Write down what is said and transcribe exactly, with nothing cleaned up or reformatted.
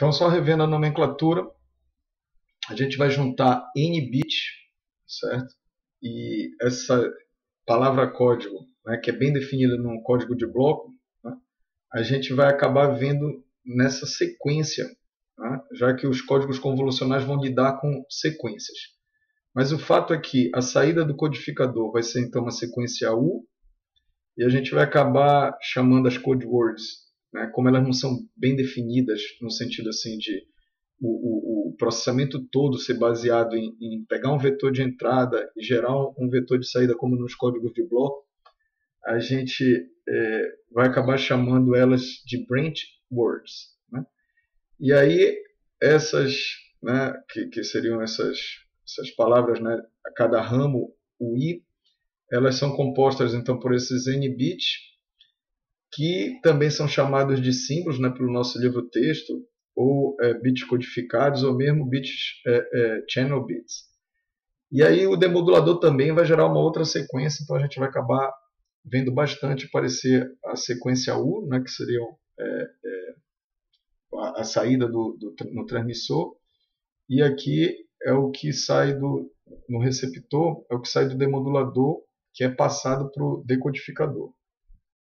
Então, só revendo a nomenclatura, a gente vai juntar N bit, certo? E essa palavra código, né, que é bem definida no código de bloco, né, a gente vai acabar vendo nessa sequência, né, já que os códigos convolucionais vão lidar com sequências. Mas o fato é que a saída do codificador vai ser então uma sequência U, e a gente vai acabar chamando as code words, né, como elas não são bem definidas no sentido assim de o, o, o processamento todo ser baseado em, em pegar um vetor de entrada e gerar um vetor de saída como nos códigos de bloco, a gente é, vai acabar chamando elas de branch words, né? E aí essas, né, que, que seriam essas, essas palavras, né, a cada ramo, o i, elas são compostas então por esses n bits, que também são chamados de símbolos, né, pelo nosso livro-texto, ou é, bits codificados, ou mesmo bits é, é, channel bits. E aí o demodulador também vai gerar uma outra sequência, então a gente vai acabar vendo bastante aparecer a sequência U, né, que seria é, é, a, a saída do, do, no transmissor, e aqui é o que sai do, no receptor, é o que sai do demodulador, que é passado para o decodificador.